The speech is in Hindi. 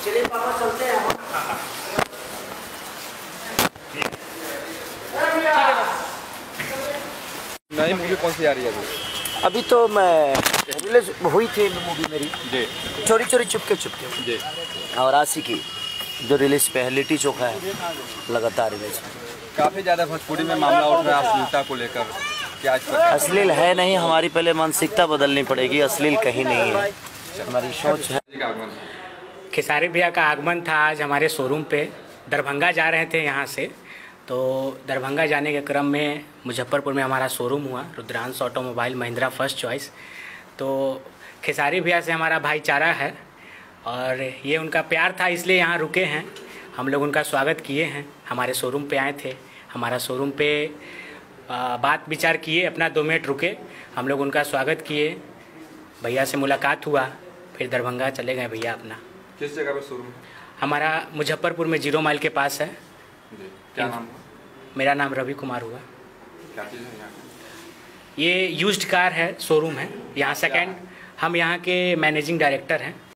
चलिए पापा चलते हैं हम। नई मूवी कौन सी आ रही है अभी तो मैं रिलीज हुई थी मूवी मेरी जी, चोरी चोरी चुपके चुपके जी। और आशिकी जो रिलीज पे है, लिट्टी चोखा है लगातार रिलीज। काफ़ी ज़्यादा भोजपुरी में मामला उठ रहा है अश्लीलता को लेकर, क्या इस पर अश्लील है नहीं, हमारी पहले मानसिकता बदलनी पड़ेगी। अश्लील कहीं नहीं है, हमारी सोच है। खेसारी भैया का आगमन था आज हमारे शोरूम पे। दरभंगा जा रहे थे यहाँ से, तो दरभंगा जाने के क्रम में मुजफ्फरपुर में हमारा शोरूम हुआ, Rudransh automobile Mahindra first choice. तो खेसारी भैया से हमारा भाईचारा है और ये उनका प्यार था, इसलिए यहाँ रुके हैं। हम लोग उनका स्वागत किए हैं, हमारे शोरूम पे आए थे। हमारा शोरूम पे बात विचार किए, अपना 2 मिनट रुके, हम लोग उनका स्वागत किए, भैया से मुलाकात हुआ, फिर दरभंगा चले गए भैया अपना। किस जगह पर शोरूम? हमारा मुजफ्फरपुर में 0 माइल के पास है। जी। क्या नाम? मेरा नाम रवि कुमार हुआ। क्या चीज़ है यहाँ? ये यूज्ड कार है, शोरूम है यहाँ सेकंड। हम यहाँ के मैनेजिंग डायरेक्टर हैं।